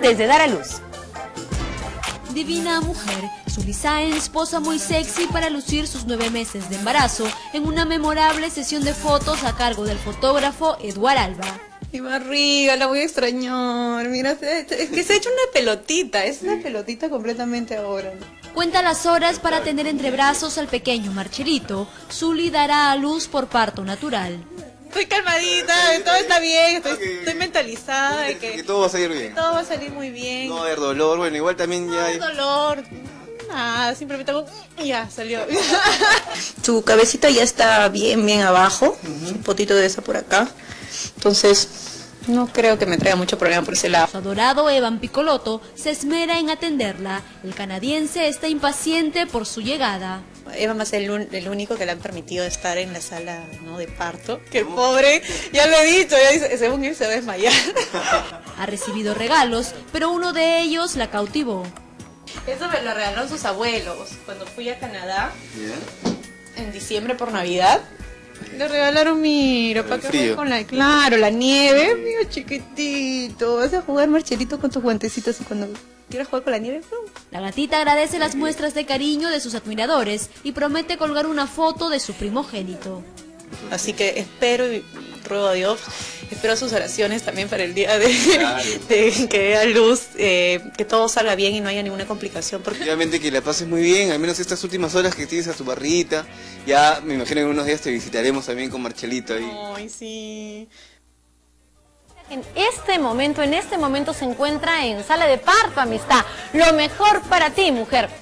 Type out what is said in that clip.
antes de dar a luz. Divina mujer, Sully Sáenz posa muy sexy para lucir sus 9 meses de embarazo en una memorable sesión de fotos a cargo del fotógrafo Eduard Alba. Mi barriga, la voy a extrañar. Mira, es que se ha hecho una pelotita, es una pelotita completamente ahora. Cuenta las horas para tener entre brazos al pequeño Marchelito. Sully dará a luz por parto natural. Estoy calmadita, todo está bien, estoy mentalizada de que todo va a salir bien. Todo va a salir muy bien. No va a haber dolor, bueno, igual también ya hay... No hay dolor, nada, simplemente hago... y ya, salió. Su cabecita ya está bien abajo, un potito de esa por acá, entonces no creo que me traiga mucho problema por ese lado. Su adorado Evan Piccolotto se esmera en atenderla. El canadiense está impaciente por su llegada. Evan va a ser el único que le han permitido estar en la sala, ¿no?, de parto. Que el pobre, ya lo he dicho, ya dice, según él se va a desmayar. Ha recibido regalos, pero uno de ellos la cautivó. Eso me lo regalaron sus abuelos cuando fui a Canadá, en diciembre por Navidad. Le regalaron, mira, para que juegue con la nieve, mío chiquitito. Vas a jugar, Marchelito, con tus guantecitos y cuando quieras jugar con la nieve. La gatita agradece las muestras de cariño de sus admiradores y promete colgar una foto de su primogénito. Así que espero y ruego a Dios, espero sus oraciones también para el día de que dé a luz, que todo salga bien y no haya ninguna complicación. Porque... Obviamente que la pases muy bien, al menos estas últimas horas que tienes a tu barrita. Ya me imagino que en unos días te visitaremos también con Marchelito ahí. Ay, sí. En este momento se encuentra en sala de parto, amistad. Lo mejor para ti, mujer.